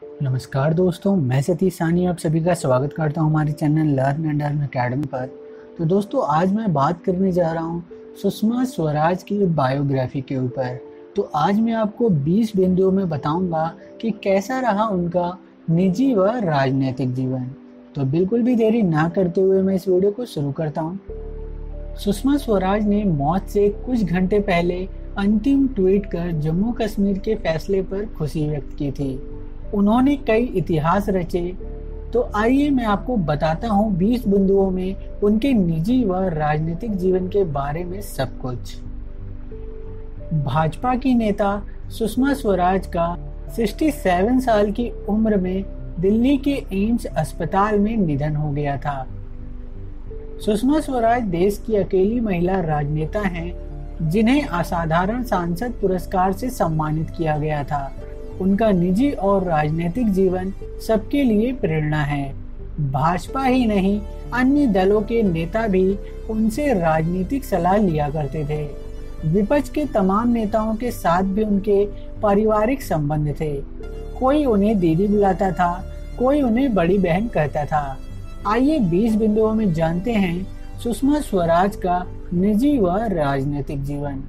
नमस्कार दोस्तों, मैं सतीश सानी आप सभी का स्वागत करता हूं हमारे channel learn and earn academy पर। तो दोस्तों, आज मैं बात करने जा रहा हूं सुषमा स्वराज की बायोग्राफी के ऊपर। तो आज मैं आपको 20 बिंदुओं में बताऊंगा कि कैसा रहा उनका निजी व राजनीतिक जीवन। तो बिल्कुल भी देरी ना करते हुए मैं इस वीडियो को शुरू करता हूँ। सुषमा स्वराज ने मौत से कुछ घंटे पहले अंतिम ट्वीट कर जम्मू कश्मीर के फैसले पर खुशी व्यक्त की थी। उन्होंने कई इतिहास रचे। तो आइए मैं आपको बताता हूँ 20 बिंदुओं में उनके निजी व राजनीतिक जीवन के बारे में सब कुछ। भाजपा की नेता सुषमा स्वराज का 67 साल की उम्र में दिल्ली के एम्स अस्पताल में निधन हो गया था। सुषमा स्वराज देश की अकेली महिला राजनेता हैं जिन्हें असाधारण सांसद पुरस्कार से सम्मानित किया गया था। उनका निजी और राजनीतिक जीवन सबके लिए प्रेरणा है। भाजपा ही नहीं, अन्य दलों के नेता भी उनसे राजनीतिक सलाह लिया करते थे। विपक्ष के तमाम नेताओं के साथ भी उनके पारिवारिक संबंध थे। कोई उन्हें दीदी बुलाता था, कोई उन्हें बड़ी बहन कहता था। आइए 20 बिंदुओं में जानते हैं सुषमा स्वराज का निजी व राजनीतिक जीवन।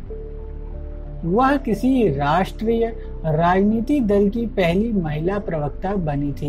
वह किसी राष्ट्रीय राजनीतिक दल की पहली महिला प्रवक्ता बनी थी।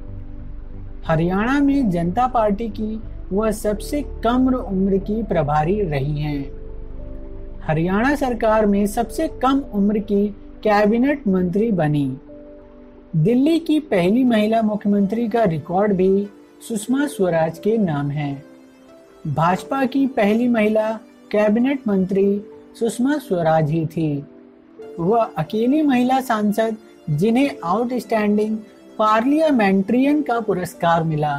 हरियाणा में जनता पार्टी की वह सबसे कम उम्र की प्रभारी रही हैं। हरियाणा सरकार में सबसे कम उम्र की कैबिनेट मंत्री बनी। दिल्ली की पहली महिला मुख्यमंत्री का रिकॉर्ड भी सुषमा स्वराज के नाम है। भाजपा की पहली महिला कैबिनेट मंत्री सुषमा स्वराज ही थी। वह अकेली महिला सांसद जिन्हें आउटस्टैंडिंग पार्लियामेंट्रियन का पुरस्कार मिला।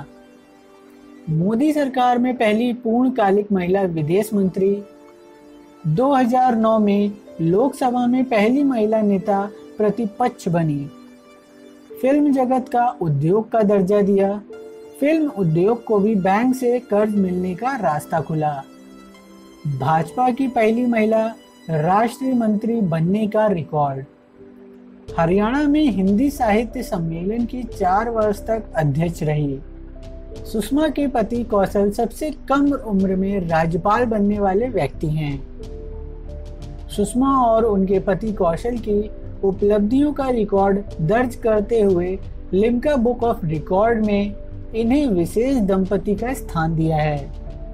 मोदी सरकार में पहली पूर्णकालिक महिला विदेश मंत्री। 2009 में लोकसभा में पहली महिला नेता प्रतिपक्ष बनी। फिल्म जगत का उद्योग का दर्जा दिया। फिल्म उद्योग को भी बैंक से कर्ज मिलने का रास्ता खुला। भाजपा की पहली महिला राष्ट्रीय मंत्री बनने का रिकॉर्ड। हरियाणा में हिंदी साहित्य सम्मेलन की 4 वर्ष तक अध्यक्ष रही। सुषमा के पति कौशल सबसे कम उम्र में राज्यपाल बनने वाले व्यक्ति हैं। सुषमा और उनके पति कौशल की उपलब्धियों का रिकॉर्ड दर्ज करते हुए लिम्का बुक ऑफ रिकॉर्ड में इन्हें विशेष दंपति का स्थान दिया है।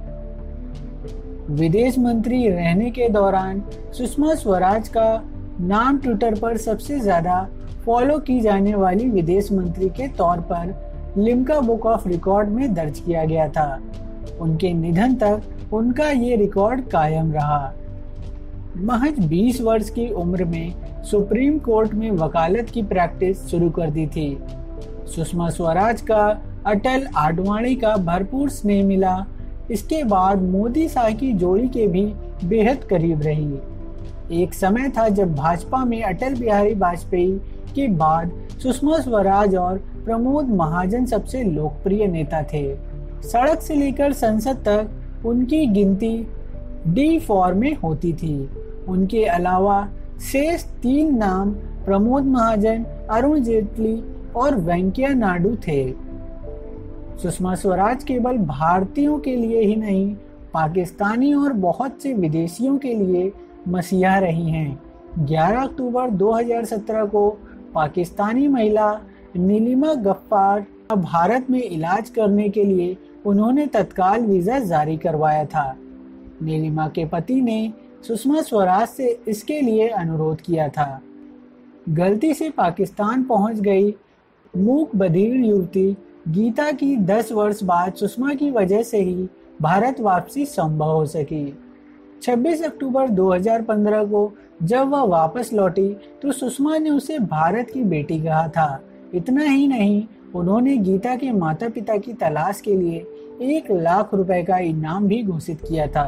विदेश मंत्री रहने के दौरान सुषमा स्वराज का नाम ट्विटर पर सबसे ज्यादा फॉलो की जाने वाली विदेश मंत्री के तौर पर लिम्का बुक ऑफ रिकॉर्ड में दर्ज किया गया था। उनके निधन तक उनका ये रिकॉर्ड कायम रहा। महज 20 वर्ष की उम्र में सुप्रीम कोर्ट में वकालत की प्रैक्टिस शुरू कर दी थी। सुषमा स्वराज का अटल आडवाणी का भरपूर स्नेह मिला। इसके बाद मोदी शाह की जोड़ी के भी बेहद करीब रही। एक समय था जब भाजपा में अटल बिहारी वाजपेयी के बाद सुषमा स्वराज और प्रमोद महाजन सबसे लोकप्रिय नेता थे। सड़क से लेकर संसद तक उनकी गिनती D4 में होती थी। उनके अलावा शेष 3 नाम प्रमोद महाजन, अरुण जेटली और वेंकैया नायडू थे। सुषमा स्वराज केवल भारतीयों के लिए ही नहीं, पाकिस्तानी और बहुत से विदेशियों के लिए मसीहा रही हैं। 11 अक्टूबर 2017 को पाकिस्तानी महिला नीलिमा गफ्फार का भारत में इलाज करने के लिए उन्होंने तत्काल वीजा जारी करवाया था। नीलिमा के पति ने सुषमा स्वराज से इसके लिए अनुरोध किया था। गलती से पाकिस्तान पहुंच गई मूक बधिर युवती गीता की 10 वर्ष बाद सुषमा की वजह से ही भारत वापसी संभव हो सकी। 26 अक्टूबर 2015 को जब वह वापस लौटी तो सुषमा ने उसे भारत की बेटी कहा था। इतना ही नहीं, उन्होंने गीता के माता पिता की तलाश के लिए 1 लाख रुपए का इनाम भी घोषित किया था।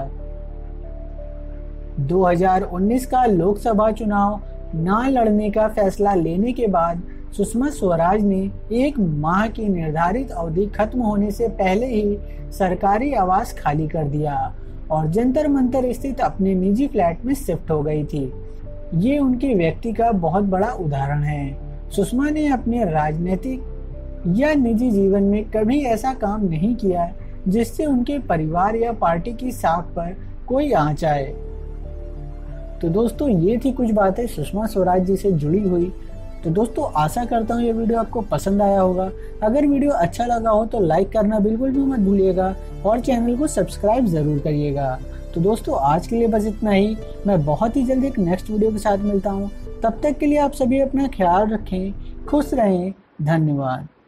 2019 का लोकसभा चुनाव न लड़ने का फैसला लेने के बाद सुषमा स्वराज ने 1 माह की निर्धारित अवधि खत्म होने से पहले ही सरकारी आवास खाली कर दिया और जंतर मंतर स्थित अपने निजी फ्लैट में शिफ्ट हो गई थी। ये उनके व्यक्ति का बहुत बड़ा उदाहरण है। सुषमा ने अपने राजनीतिक या निजी जीवन में कभी ऐसा काम नहीं किया जिससे उनके परिवार या पार्टी की साख पर कोई आंच आए। तो दोस्तों ये थी कुछ बातें सुषमा स्वराज जी से जुड़ी हुई। तो दोस्तों आशा करता हूँ ये वीडियो आपको पसंद आया होगा। अगर वीडियो अच्छा लगा हो तो लाइक करना बिल्कुल भी मत भूलिएगा और चैनल को सब्सक्राइब जरूर करिएगा। तो दोस्तों आज के लिए बस इतना ही। मैं बहुत ही जल्द एक नेक्स्ट वीडियो के साथ मिलता हूँ। तब तक के लिए आप सभी अपना ख्याल रखें, खुश रहें। धन्यवाद।